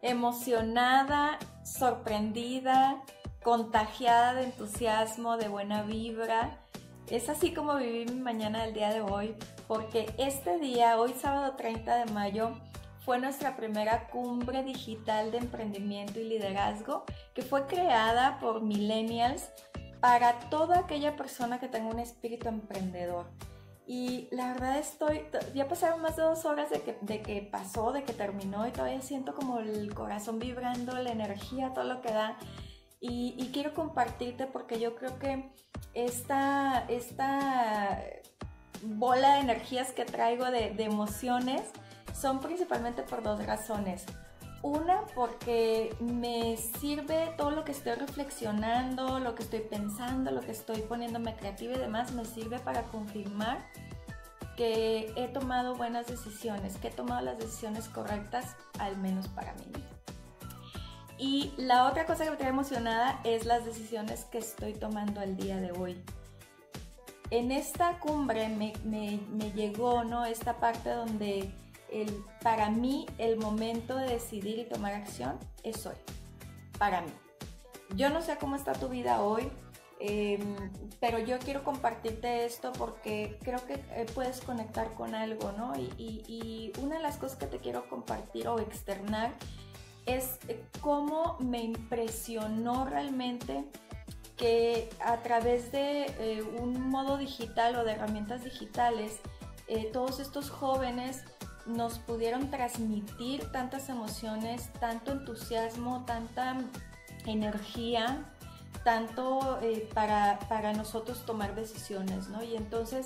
emocionada, sorprendida, contagiada de entusiasmo, de buena vibra. Es así como viví mi mañana del día de hoy, porque este día, hoy sábado 30 de mayo, fue nuestra primera cumbre digital de emprendimiento y liderazgo, que fue creada por millennials para toda aquella persona que tenga un espíritu emprendedor. Y la verdad ya pasaron más de 2 horas de que terminó, y todavía siento como el corazón vibrando, la energía, todo lo que da. Y quiero compartirte porque yo creo que esta bola de energías que traigo de emociones son principalmente por 2 razones. Una, porque me sirve todo lo que estoy reflexionando, lo que estoy pensando, lo que estoy poniéndome creativa y demás, me sirve para confirmar que he tomado buenas decisiones, que he tomado las decisiones correctas, al menos para mí. Y la otra cosa que me trae emocionada es las decisiones que estoy tomando el día de hoy. En esta cumbre me llegó, ¿no?, esta parte donde para mí el momento de decidir y tomar acción es hoy, para mí. Yo no sé cómo está tu vida hoy, pero yo quiero compartirte esto porque creo que puedes conectar con algo, ¿no? Y una de las cosas que te quiero compartir o externar es cómo me impresionó realmente que a través de un modo digital o de herramientas digitales, todos estos jóvenes nos pudieron transmitir tantas emociones, tanto entusiasmo, tanta energía, tanto para nosotros tomar decisiones, ¿no? Y entonces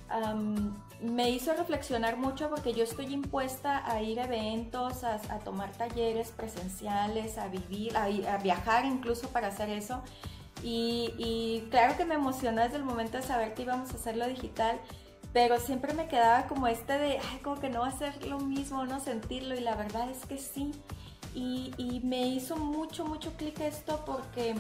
me hizo reflexionar mucho porque yo estoy impuesta a ir a eventos, a tomar talleres presenciales, a viajar incluso para hacer eso. Y claro que me emocionó desde el momento de saber que íbamos a hacerlo digital, pero siempre me quedaba como de, ay, como que no va a ser lo mismo, no sentirlo, y la verdad es que sí. Y me hizo mucho clic esto porque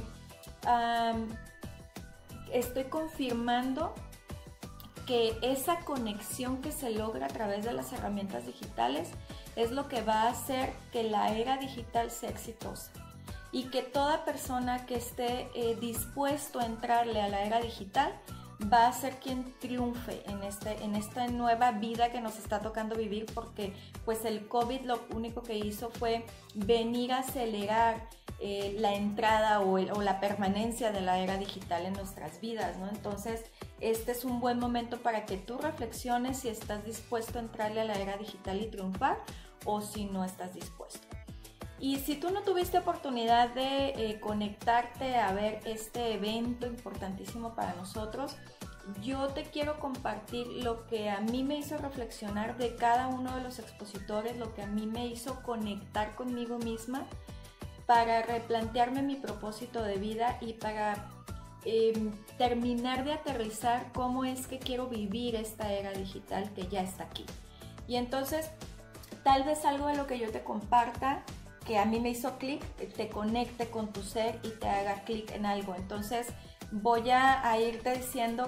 estoy confirmando que esa conexión que se logra a través de las herramientas digitales es lo que va a hacer que la era digital sea exitosa. Y que toda persona que esté dispuesto a entrarle a la era digital va a ser quien triunfe en esta nueva vida que nos está tocando vivir, porque pues el COVID lo único que hizo fue venir a acelerar la entrada o la permanencia de la era digital en nuestras vidas, ¿no? Entonces este es un buen momento para que tú reflexiones si estás dispuesto a entrarle a la era digital y triunfar, o si no estás dispuesto. Y si tú no tuviste oportunidad de conectarte a ver este evento importantísimo para nosotros, yo te quiero compartir lo que a mí me hizo reflexionar de cada uno de los expositores, lo que a mí me hizo conectar conmigo misma para replantearme mi propósito de vida y para terminar de aterrizar cómo es que quiero vivir esta era digital que ya está aquí. Y entonces, tal vez algo de lo que yo te comparta que a mí me hizo clic, te conecte con tu ser y te haga clic en algo. Entonces voy a irte diciendo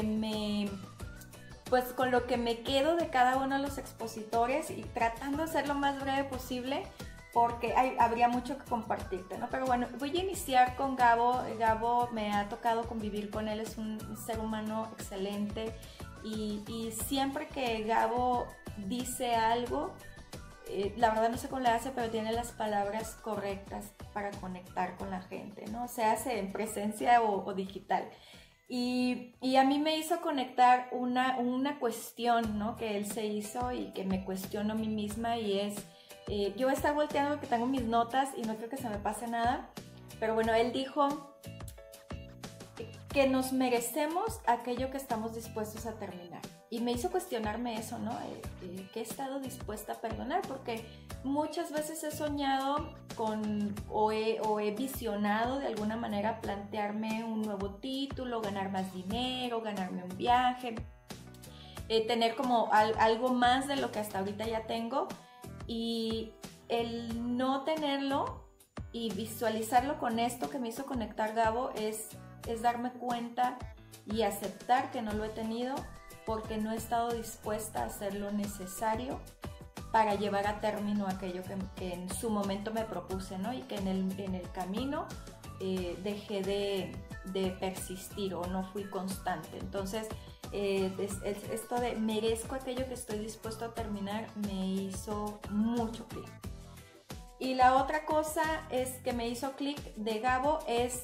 con lo que me quedo de cada uno de los expositores, y tratando de ser lo más breve posible porque habría mucho que compartirte, ¿no? Pero bueno, voy a iniciar con Gabo. Gabo, me ha tocado convivir con él, es un ser humano excelente, y siempre que Gabo dice algo, la verdad no sé cómo le hace, pero tiene las palabras correctas para conectar con la gente, ¿no? Se hace en presencia o digital. Y a mí me hizo conectar una cuestión, ¿no?, que él se hizo y que me cuestiono a mí misma, y es, yo voy a estar volteando porque tengo mis notas y no creo que se me pase nada, pero bueno, él dijo que nos merecemos aquello que estamos dispuestos a terminar. Y me hizo cuestionarme eso, ¿no? ¿Qué he estado dispuesta a perdonar? Porque muchas veces he soñado o he visionado de alguna manera plantearme un nuevo título, ganar más dinero, ganarme un viaje, tener como algo más de lo que hasta ahorita ya tengo. Y el no tenerlo y visualizarlo con esto que me hizo conectar Gabo es darme cuenta y aceptar que no lo he tenido, porque no he estado dispuesta a hacer lo necesario para llevar a término aquello que en su momento me propuse, ¿no? Y que en el camino dejé de persistir o no fui constante. Entonces, esto de merezco aquello que estoy dispuesto a terminar me hizo mucho clic. Y la otra cosa es que me hizo clic de Gabo es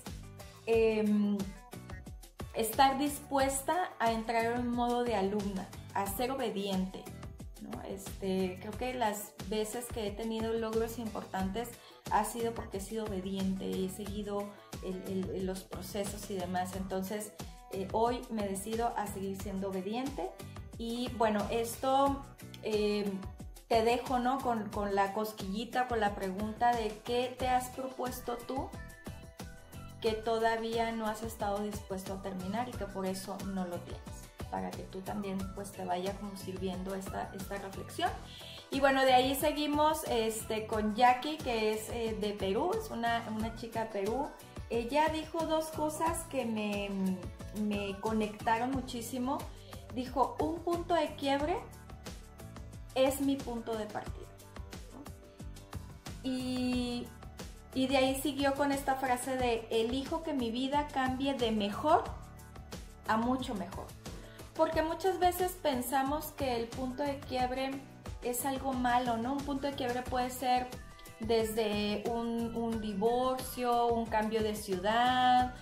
estar dispuesta a entrar en modo de alumna, a ser obediente, ¿no? Creo que las veces que he tenido logros importantes ha sido porque he sido obediente y he seguido los procesos y demás. Entonces, hoy me decido a seguir siendo obediente. Y bueno, esto te dejo, ¿no? con la cosquillita, con la pregunta de qué te has propuesto tú que todavía no has estado dispuesto a terminar y que por eso no lo tienes, para que tú también pues te vaya como sirviendo esta reflexión. Y bueno, de ahí seguimos con Jackie, que es de Perú, es una chica de Perú. Ella dijo dos cosas que me conectaron muchísimo. Dijo, un punto de quiebre es mi punto de partida, ¿no? Y de ahí siguió con esta frase de elijo que mi vida cambie de mejor a mucho mejor. Porque muchas veces pensamos que el punto de quiebre es algo malo, ¿no? Un punto de quiebre puede ser desde un divorcio, un cambio de ciudad,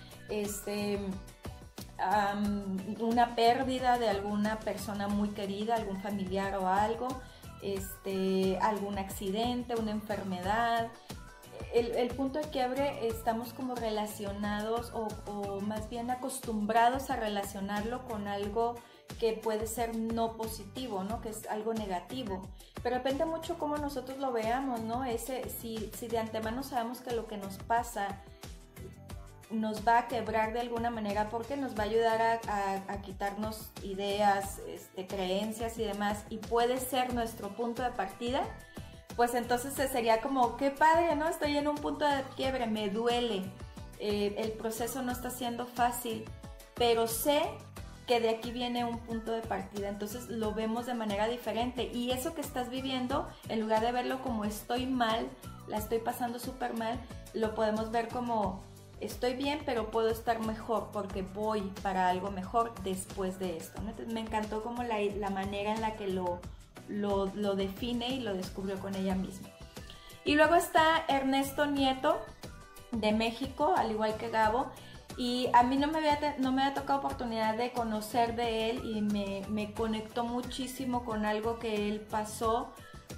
una pérdida de alguna persona muy querida, algún familiar o algo, algún accidente, una enfermedad. El punto de quiebre estamos como relacionados o más bien acostumbrados a relacionarlo con algo que puede ser no positivo, ¿no? Que es algo negativo. Pero depende mucho cómo nosotros lo veamos, ¿no? Si de antemano sabemos que lo que nos pasa nos va a quebrar de alguna manera porque nos va a ayudar a quitarnos ideas, creencias y demás, y puede ser nuestro punto de partida, pues entonces sería como, qué padre, ¿no? Estoy en un punto de quiebre, me duele, el proceso no está siendo fácil, pero sé que de aquí viene un punto de partida, entonces lo vemos de manera diferente. Y eso que estás viviendo, en lugar de verlo como estoy mal, la estoy pasando súper mal, lo podemos ver como estoy bien, pero puedo estar mejor porque voy para algo mejor después de esto, ¿no? Entonces me encantó como la manera en la que lo define y lo descubrió con ella misma. Y luego está Ernesto Nieto de México, al igual que Gabo, y a mí no me había tocado oportunidad de conocer de él y me conectó muchísimo con algo que él pasó.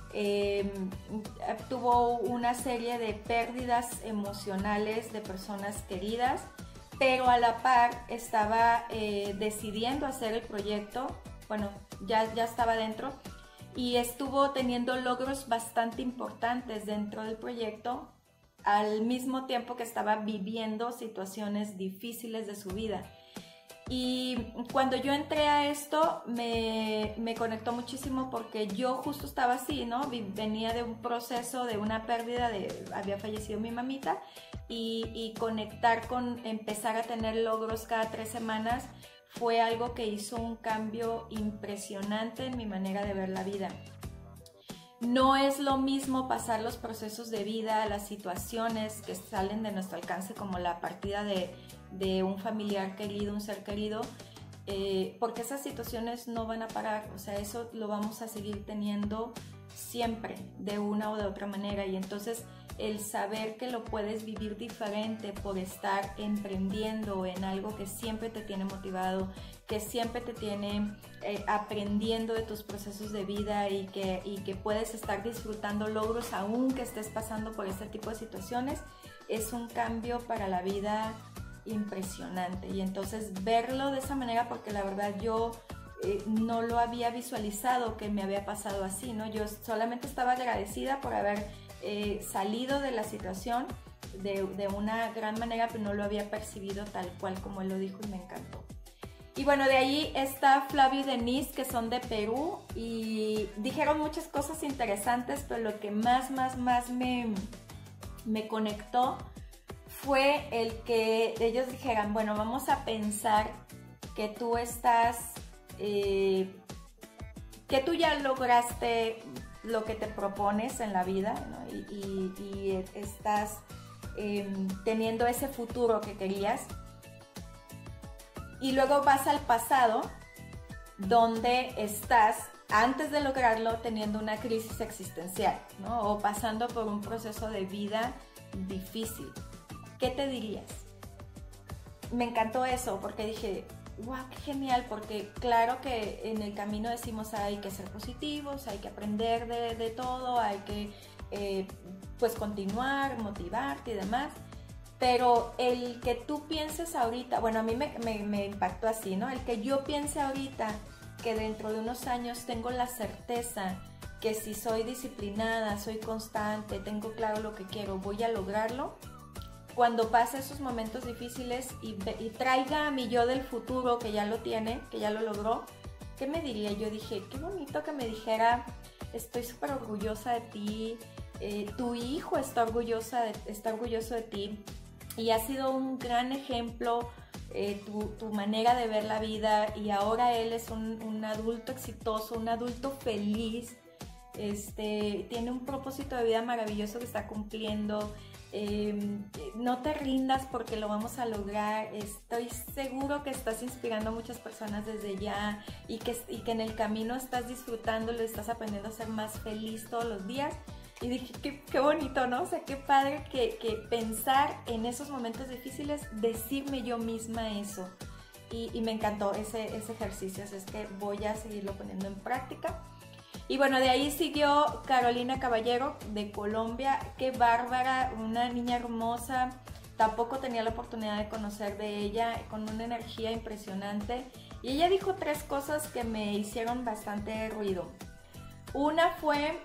Tuvo una serie de pérdidas emocionales de personas queridas, pero a la par estaba decidiendo hacer el proyecto, bueno, ya estaba dentro, y estuvo teniendo logros bastante importantes dentro del proyecto al mismo tiempo que estaba viviendo situaciones difíciles de su vida. Y cuando yo entré a esto me conectó muchísimo porque yo justo estaba así, ¿no? Venía de un proceso de una pérdida, había fallecido mi mamita, y conectar con empezar a tener logros cada 3 semanas fue algo que hizo un cambio impresionante en mi manera de ver la vida. No es lo mismo pasar los procesos de vida, las situaciones que salen de nuestro alcance, como la partida de un familiar querido, un ser querido, porque esas situaciones no van a parar, o sea, eso lo vamos a seguir teniendo siempre, de una o de otra manera. Y entonces el saber que lo puedes vivir diferente por estar emprendiendo en algo que siempre te tiene motivado, que siempre te tiene aprendiendo de tus procesos de vida y que puedes estar disfrutando logros aún que estés pasando por este tipo de situaciones, es un cambio para la vida impresionante. Y entonces verlo de esa manera, porque la verdad yo no lo había visualizado que me había pasado así, ¿no? Yo solamente estaba agradecida por haber salido de la situación de una gran manera, pero no lo había percibido tal cual como él lo dijo, y me encantó. Y bueno, de ahí está Flavio y Denise, que son de Perú, y dijeron muchas cosas interesantes, pero lo que más me conectó fue el que ellos dijeran, bueno, vamos a pensar que tú estás, que tú ya lograste lo que te propones en la vida, ¿no? y estás teniendo ese futuro que querías. Y luego vas al pasado, donde estás, antes de lograrlo, teniendo una crisis existencial, ¿no? O pasando por un proceso de vida difícil. ¿Qué te dirías? Me encantó eso, porque dije, wow, qué genial, porque claro que en el camino decimos hay que ser positivos, hay que aprender de todo, hay que pues continuar, motivarte y demás. Pero el que tú pienses ahorita, bueno, a mí me impactó así, ¿no? El que yo piense ahorita que dentro de unos años tengo la certeza que si soy disciplinada, soy constante, tengo claro lo que quiero, voy a lograrlo. Cuando pase esos momentos difíciles y traiga a mi yo del futuro que ya lo tiene, que ya lo logró, ¿qué me diría? Yo dije, qué bonito que me dijera, estoy súper orgullosa de ti, tu hijo está orgulloso de ti. Y ha sido un gran ejemplo tu manera de ver la vida, y ahora él es un adulto exitoso, un adulto feliz, tiene un propósito de vida maravilloso que está cumpliendo. No te rindas porque lo vamos a lograr. Estoy seguro que estás inspirando a muchas personas desde ya y que en el camino estás disfrutándolo, estás aprendiendo a ser más feliz todos los días. Y dije, qué bonito, ¿no? O sea, qué padre que pensar en esos momentos difíciles, decirme yo misma eso. Y me encantó ese ejercicio, así es que voy a seguirlo poniendo en práctica. Y bueno, de ahí siguió Carolina Caballero de Colombia. Qué bárbara, una niña hermosa. Tampoco tenía la oportunidad de conocer de ella, con una energía impresionante. Y ella dijo 3 cosas que me hicieron bastante ruido. Una fue...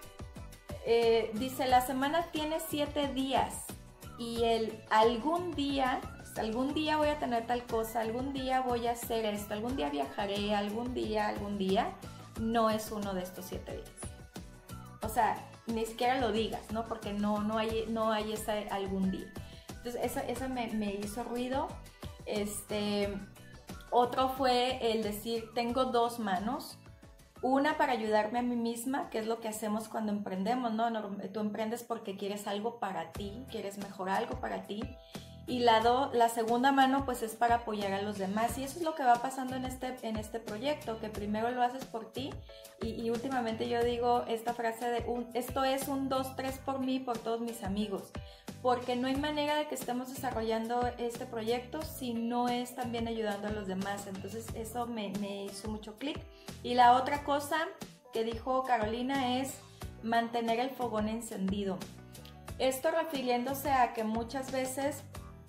dice, la semana tiene 7 días y algún día voy a tener tal cosa, algún día voy a hacer esto, algún día viajaré, algún día, no es uno de estos 7 días. O sea, ni siquiera lo digas, ¿no? Porque no hay ese algún día. Entonces, eso me hizo ruido. Otro fue el decir, tengo 2 manos. Una para ayudarme a mí misma, que es lo que hacemos cuando emprendemos, ¿no? Tú emprendes porque quieres algo para ti, quieres mejorar algo para ti. Y la segunda mano, pues, es para apoyar a los demás. Y eso es lo que va pasando en este proyecto, que primero lo haces por ti. Y últimamente yo digo esta frase de, esto es un 2, 3 por mí, por todos mis amigos. Porque no hay manera de que estemos desarrollando este proyecto si no es también ayudando a los demás. Entonces eso me hizo mucho clic. Y la otra cosa que dijo Carolina es mantener el fogón encendido. Esto refiriéndose a que muchas veces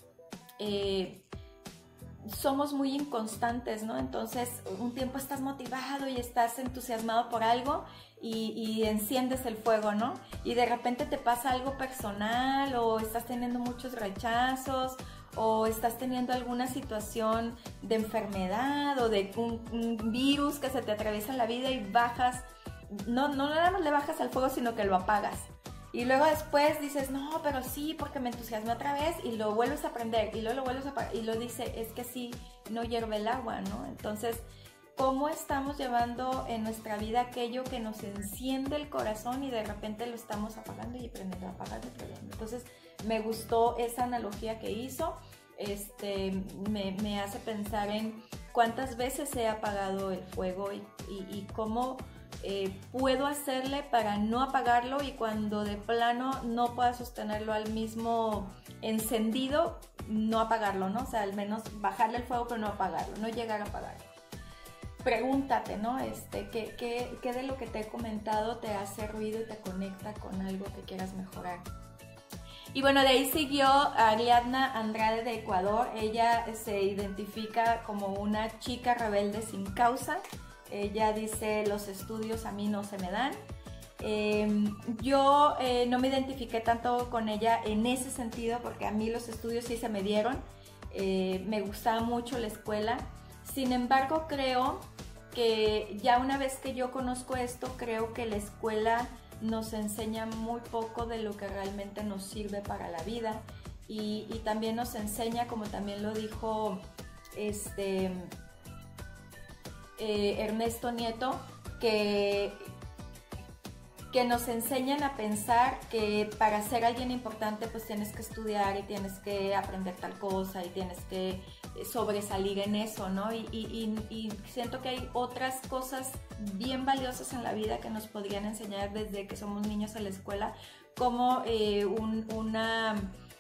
somos muy inconstantes, ¿no? Entonces un tiempo estás motivado y estás entusiasmado por algo y enciendes el fuego, ¿no? Y de repente te pasa algo personal, o estás teniendo muchos rechazos, o estás teniendo alguna situación de enfermedad o de un virus que se te atraviesa en la vida y bajas, no nada más le bajas al fuego, sino que lo apagas. Y luego después dices, no, pero sí, porque me entusiasmé otra vez, y lo vuelves a prender, y luego lo vuelves a apagar, y lo dice, es que sí, no hierve el agua, ¿no? Entonces, ¿cómo estamos llevando en nuestra vida aquello que nos enciende el corazón y de repente lo estamos apagando y prendiendo, apagando y prendiendo? Entonces, me gustó esa analogía que hizo. Me hace pensar en cuántas veces he apagado el fuego y cómo puedo hacerle para no apagarlo, y cuando de plano no pueda sostenerlo al mismo encendido, no apagarlo, ¿no? O sea, al menos bajarle el fuego, pero no apagarlo, no llegar a apagarlo. Pregúntate, ¿no? ¿Qué de lo que te he comentado te hace ruido y te conecta con algo que quieras mejorar? Y bueno, de ahí siguió Ariadna Andrade de Ecuador. Ella se identifica como una chica rebelde sin causa. Ella dice, los estudios a mí no se me dan. Yo no me identifiqué tanto con ella en ese sentido, porque a mí los estudios sí se me dieron. Me gustaba mucho la escuela. Sin embargo, creo que ya una vez que yo conozco esto, creo que la escuela nos enseña muy poco de lo que realmente nos sirve para la vida, y también nos enseña, como también lo dijo Ernesto Nieto, que que nos enseñan a pensar que para ser alguien importante pues tienes que estudiar y tienes que aprender tal cosa y tienes que sobresalir en eso, ¿no? Y siento que hay otras cosas bien valiosas en la vida que nos podrían enseñar desde que somos niños en la escuela, como una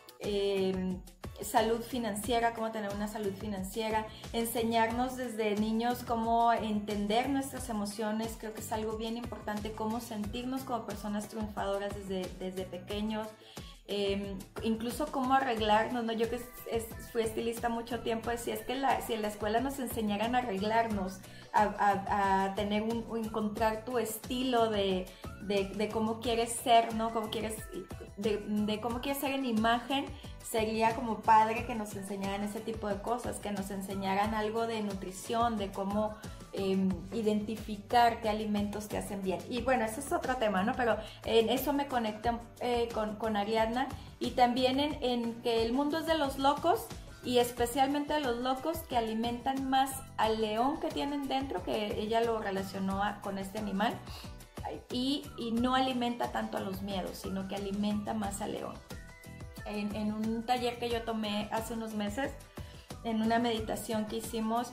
salud financiera, cómo tener una salud financiera, enseñarnos desde niños cómo entender nuestras emociones. Creo que es algo bien importante, cómo sentirnos como personas triunfadoras desde pequeños. Incluso cómo arreglarnos, ¿no? Yo que fui estilista mucho tiempo decía, es que si en la escuela nos enseñaran a arreglarnos, a tener encontrar tu estilo de cómo quieres ser, ¿no? Cómo quieres, de cómo quieres ser en imagen, sería como padre que nos enseñaran ese tipo de cosas, que nos enseñaran algo de nutrición, de cómo identificar qué alimentos te hacen bien. Y bueno, ese es otro tema, ¿no? Pero en eso me conecté con Ariadna, y también en que el mundo es de los locos, y especialmente de los locos que alimentan más al león que tienen dentro, que ella lo relacionó con este animal, y no alimenta tanto a los miedos, sino que alimenta más al león. En un taller que yo tomé hace unos meses, en una meditación que hicimos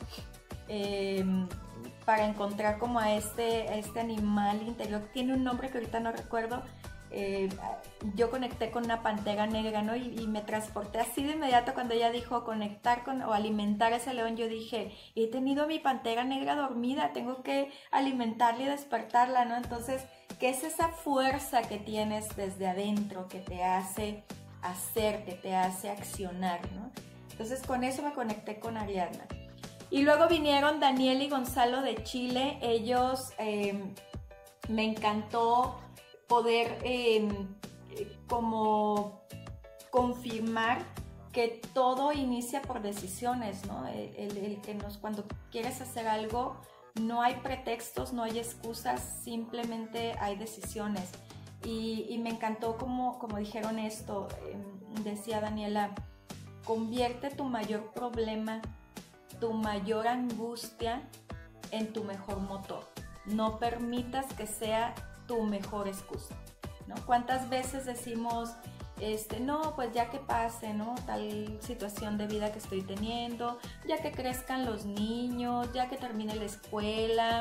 para encontrar como a este animal interior, tiene un nombre que ahorita no recuerdo, yo conecté con una pantera negra, ¿no? Y me transporté así de inmediato cuando ella dijo conectar con o alimentar a ese león. Yo dije, he tenido a mi pantera negra dormida, tengo que alimentarla y despertarla, ¿no? Entonces, ¿qué es esa fuerza que tienes desde adentro que te hace hacer, que te hace accionar, ¿no? Entonces con eso me conecté con Ariadna. Y luego vinieron Daniel y Gonzalo de Chile. Ellos me encantó poder como confirmar que todo inicia por decisiones, ¿no? El que cuando quieres hacer algo, no hay pretextos, no hay excusas, simplemente hay decisiones. Y me encantó como dijeron esto, decía Daniela, convierte tu mayor problema, tu mayor angustia en tu mejor motor. No permitas que sea tu mejor excusa, ¿no? ¿Cuántas veces decimos, no, pues ya que pase, ¿no? Tal situación de vida que estoy teniendo, ya que crezcan los niños, ya que termine la escuela,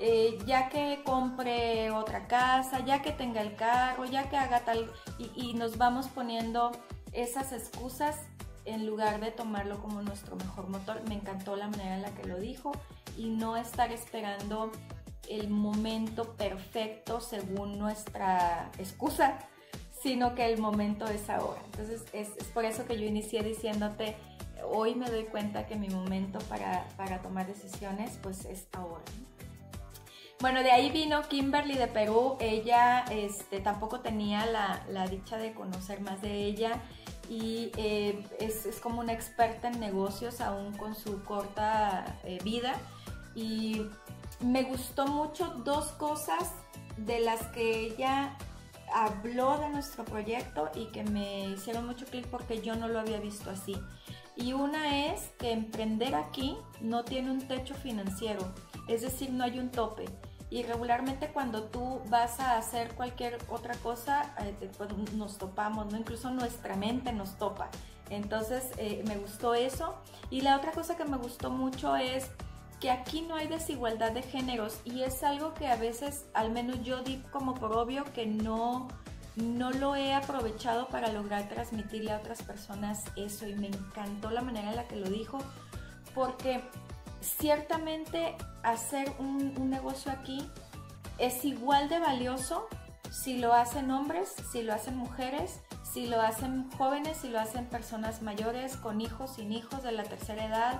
ya que compre otra casa, ya que tenga el carro, ya que haga tal, y nos vamos poniendo esas excusas en lugar de tomarlo como nuestro mejor motor. Me encantó la manera en la que lo dijo, y no estar esperando el momento perfecto según nuestra excusa, sino que el momento es ahora. Entonces es por eso que yo inicié diciéndote, hoy me doy cuenta que mi momento para tomar decisiones pues es ahora. Bueno, de ahí vino Kimberly de Perú. Ella tampoco tenía la dicha de conocer más de ella, y es como una experta en negocios aún con su corta vida, y me gustó mucho dos cosas de las que ella habló de nuestro proyecto y que me hicieron mucho clic porque yo no lo había visto así. Y una es que emprender aquí no tiene un techo financiero, es decir, no hay un tope. Y regularmente cuando tú vas a hacer cualquier otra cosa, pues nos topamos, ¿no? Incluso nuestra mente nos topa. Entonces me gustó eso. Y la otra cosa que me gustó mucho es que aquí no hay desigualdad de géneros, y es algo que a veces, al menos yo di como por obvio, que no lo he aprovechado para lograr transmitirle a otras personas eso, y me encantó la manera en la que lo dijo, porque ciertamente hacer un negocio aquí es igual de valioso si lo hacen hombres, si lo hacen mujeres, si lo hacen jóvenes, si lo hacen personas mayores, con hijos, sin hijos, de la tercera edad.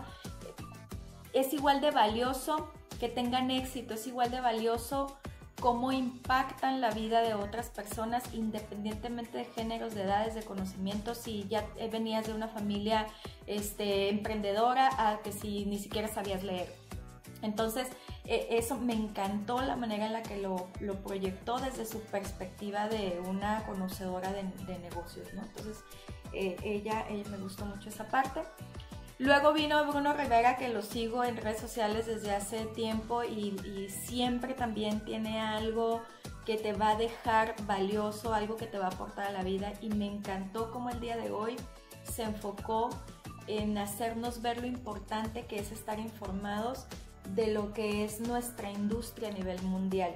Es igual de valioso que tengan éxito, es igual de valioso cómo impactan la vida de otras personas, independientemente de géneros, de edades, de conocimientos. Si ya venías de una familia emprendedora, a que si ni siquiera sabías leer. Entonces eso me encantó, la manera en la que lo proyectó desde su perspectiva de una conocedora de negocios, ¿no? Entonces ella me gustó mucho esa parte. Luego vino Bruno Rivera, que lo sigo en redes sociales desde hace tiempo, y siempre también tiene algo que te va a dejar valioso, algo que te va a aportar a la vida, y me encantó cómo el día de hoy se enfocó en hacernos ver lo importante que es estar informados de lo que es nuestra industria a nivel mundial.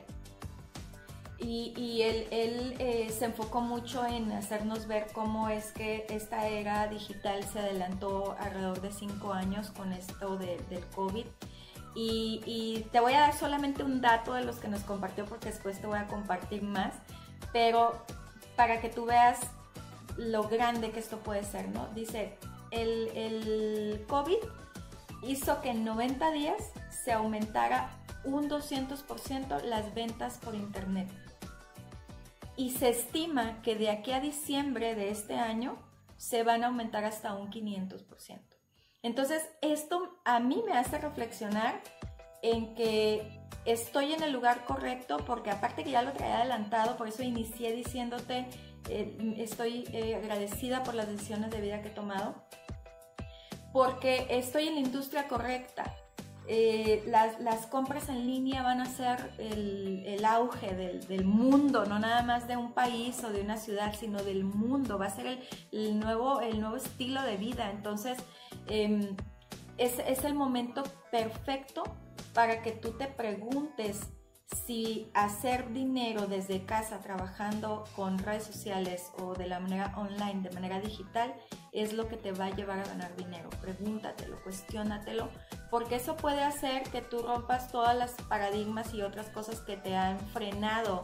Y él se enfocó mucho en hacernos ver cómo es que esta era digital se adelantó alrededor de 5 años con esto del COVID. Y te voy a dar solamente un dato de los que nos compartió, porque después te voy a compartir más, pero para que tú veas lo grande que esto puede ser, ¿no? Dice, el COVID hizo que en 90 días se aumentara un 200% las ventas por internet. Y se estima que de aquí a diciembre de este año se van a aumentar hasta un 500%. Entonces, esto a mí me hace reflexionar en que estoy en el lugar correcto, porque aparte que ya lo traía adelantado, por eso inicié diciéndote, estoy agradecida por las decisiones de vida que he tomado, porque estoy en la industria correcta. Las compras en línea van a ser el auge del mundo, no nada más de un país o de una ciudad, sino del mundo. Va a ser el nuevo estilo de vida. Entonces, es el momento perfecto para que tú te preguntes si hacer dinero desde casa trabajando con redes sociales o de la manera online, de manera digital, es lo que te va a llevar a ganar dinero. Pregúntatelo, cuestiónatelo, porque eso puede hacer que tú rompas todas las paradigmas y otras cosas que te han frenado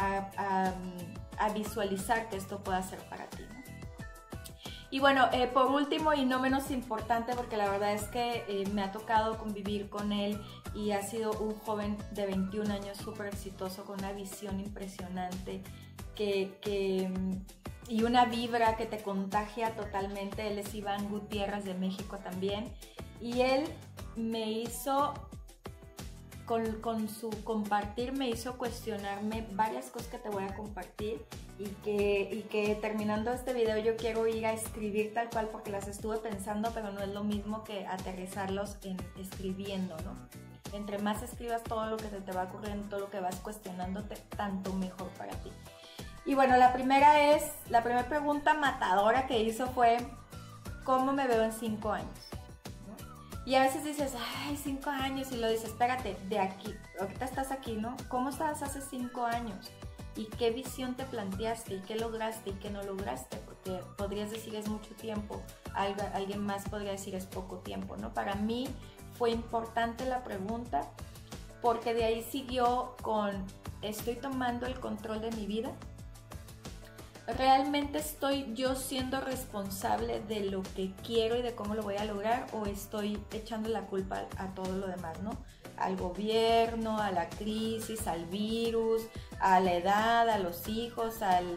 a visualizar que esto pueda ser para ti, ¿no? Y bueno, por último y no menos importante, porque la verdad es que me ha tocado convivir con él y ha sido un joven de 21 años súper exitoso, con una visión impresionante y una vibra que te contagia totalmente. Él es Iván Gutiérrez de México también, y él me hizo, con su compartir, me hizo cuestionarme varias cosas que te voy a compartir, y que terminando este video yo quiero ir a escribir tal cual, porque las estuve pensando, pero no es lo mismo que aterrizarlos en escribiendo, ¿no? Entre más escribas todo lo que se te va ocurriendo, todo lo que vas cuestionándote, tanto mejor para ti. Y bueno, la primera pregunta matadora que hizo fue, ¿cómo me veo en 5 años? ¿No? Y a veces dices, ay, 5 años, y lo dices, espérate, de aquí, ahorita estás aquí, ¿no? ¿Cómo estabas hace 5 años? ¿Y qué visión te planteaste? ¿Y qué lograste? ¿Y qué no lograste? Porque podrías decir es mucho tiempo, alguien más podría decir es poco tiempo, ¿no? Para mí fue importante la pregunta, porque de ahí siguió con, ¿estoy tomando el control de mi vida? ¿Realmente estoy yo siendo responsable de lo que quiero y de cómo lo voy a lograr, o estoy echando la culpa a todo lo demás, ¿no? Al gobierno, a la crisis, al virus, a la edad, a los hijos,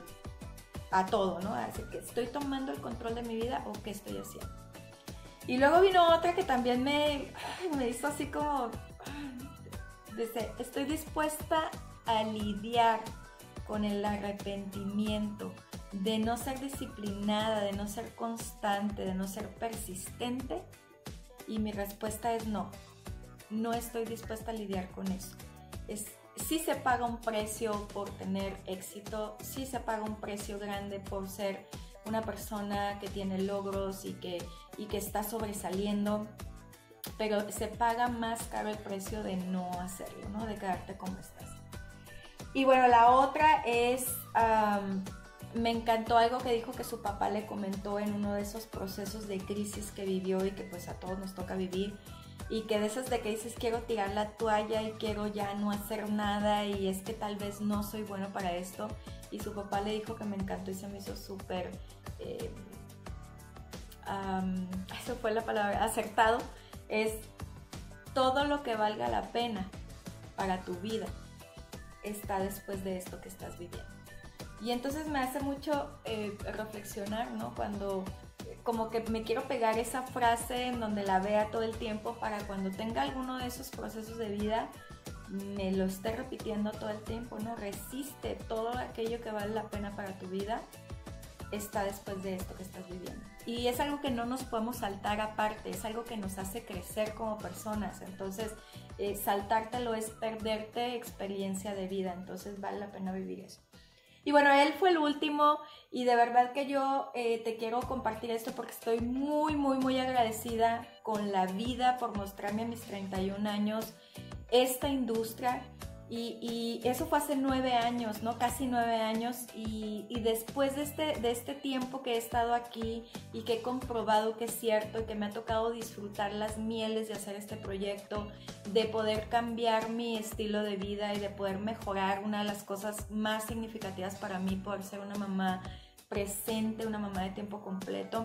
a todo, ¿no? Así que, ¿estoy tomando el control de mi vida o qué estoy haciendo? Y luego vino otra que también me hizo así como, dice, estoy dispuesta a lidiar con el arrepentimiento de no ser disciplinada, de no ser constante, de no ser persistente. Y mi respuesta es no. No estoy dispuesta a lidiar con eso. Sí se paga un precio por tener éxito, sí se paga un precio grande por ser una persona que tiene logros y que está sobresaliendo, pero se paga más caro el precio de no hacerlo, ¿no? De quedarte como estás. Y bueno, la otra es, me encantó algo que dijo que su papá le comentó en uno de esos procesos de crisis que vivió y que pues a todos nos toca vivir, y que de esas de que dices quiero tirar la toalla y quiero ya no hacer nada y es que tal vez no soy bueno para esto, y su papá le dijo que me encantó y se me hizo súper, eso fue la palabra, acertado, es todo lo que valga la pena para tu vida está después de esto que estás viviendo. Y entonces me hace mucho reflexionar, ¿no? Cuando como que me quiero pegar esa frase en donde la vea todo el tiempo, para cuando tenga alguno de esos procesos de vida me lo esté repitiendo todo el tiempo, ¿no? Resiste todo aquello que vale la pena para tu vida está después de esto que estás viviendo. Y es algo que no nos podemos saltar aparte, es algo que nos hace crecer como personas. Entonces, saltártelo es perderte experiencia de vida, entonces vale la pena vivir eso. Y bueno, él fue el último y de verdad que yo te quiero compartir esto porque estoy muy, muy, muy agradecida con la vida por mostrarme a mis 31 años esta industria. Y eso fue hace 9 años, ¿no? Casi 9 años. Y después de este tiempo que he estado aquí y que he comprobado que es cierto y que me ha tocado disfrutar las mieles de hacer este proyecto, de poder cambiar mi estilo de vida y de poder mejorar, una de las cosas más significativas para mí, poder ser una mamá presente, una mamá de tiempo completo,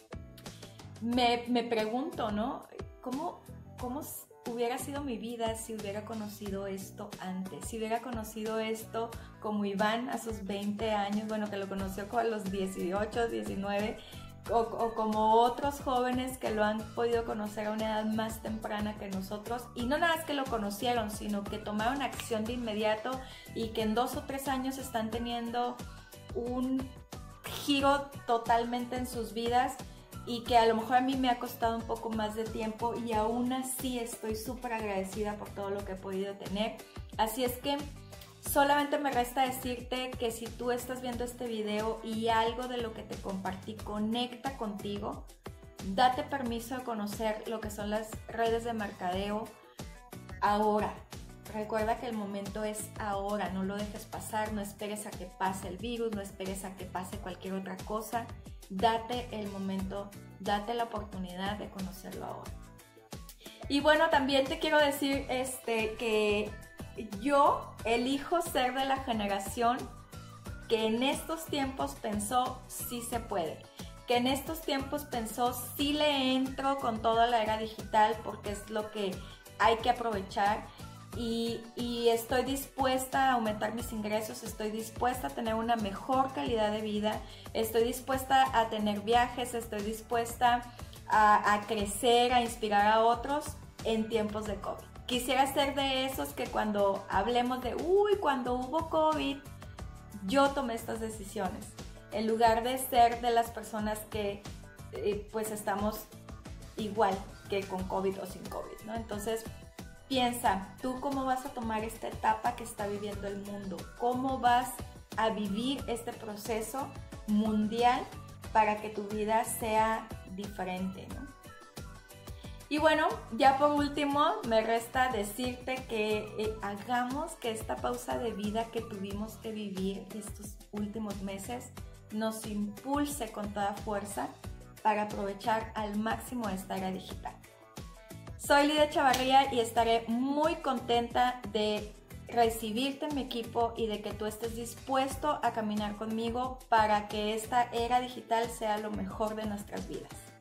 me pregunto, ¿no? ¿Cómo hubiera sido mi vida si hubiera conocido esto antes? Si hubiera conocido esto como Iván a sus 20 años, bueno, que lo conoció como a los 18, 19, o como otros jóvenes que lo han podido conocer a una edad más temprana que nosotros, y no nada más que lo conocieron, sino que tomaron acción de inmediato y que en 2 o 3 años están teniendo un giro totalmente en sus vidas, y que a lo mejor a mí me ha costado un poco más de tiempo y aún así estoy súper agradecida por todo lo que he podido tener. Así es que solamente me resta decirte que si tú estás viendo este video y algo de lo que te compartí conecta contigo, date permiso de conocer lo que son las redes de mercadeo ahora. Recuerda que el momento es ahora, no lo dejes pasar, no esperes a que pase el virus, no esperes a que pase cualquier otra cosa. Date el momento, date la oportunidad de conocerlo ahora. Y bueno, también te quiero decir que yo elijo ser de la generación que en estos tiempos pensó sí se puede, que en estos tiempos pensó sí le entro con toda la era digital porque es lo que hay que aprovechar. Y estoy dispuesta a aumentar mis ingresos, estoy dispuesta a tener una mejor calidad de vida, estoy dispuesta a tener viajes, estoy dispuesta a crecer, a inspirar a otros en tiempos de COVID. Quisiera ser de esos que cuando hablemos de, cuando hubo COVID, yo tomé estas decisiones, en lugar de ser de las personas que pues estamos igual que con COVID o sin COVID, ¿no? Entonces, piensa, ¿tú cómo vas a tomar esta etapa que está viviendo el mundo? ¿Cómo vas a vivir este proceso mundial para que tu vida sea diferente, ¿no? Y bueno, ya por último, me resta decirte que hagamos que esta pausa de vida que tuvimos que vivir estos últimos meses nos impulse con toda fuerza para aprovechar al máximo esta era digital. Soy Lidia Chavarría y estaré muy contenta de recibirte en mi equipo y de que tú estés dispuesto a caminar conmigo para que esta era digital sea lo mejor de nuestras vidas.